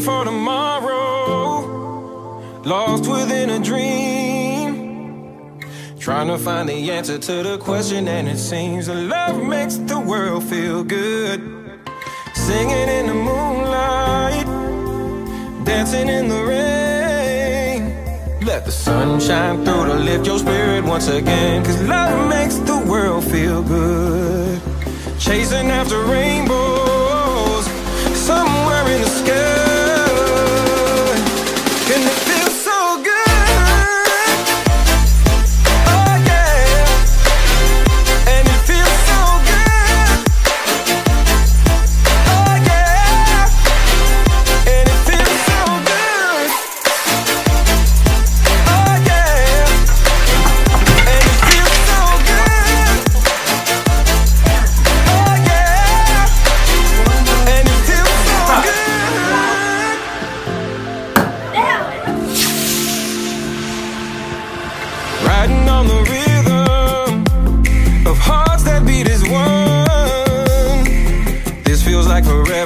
for tomorrow, lost within a dream, trying to find the answer to the question. And it seems that love makes the world feel good. Singing in the moonlight, dancing in the rain. Let the sun shine through to lift your spirit once again. 'Cause love makes the world feel good. Chasing after rainbows somewhere in the sky, and it feels so good. Oh yeah, and it feels so good. Oh yeah, and it feels so good. Oh yeah, and it feels so good. Oh yeah, and it feels so good. Riding on the rhythm of hearts that beat as one. This feels like forever.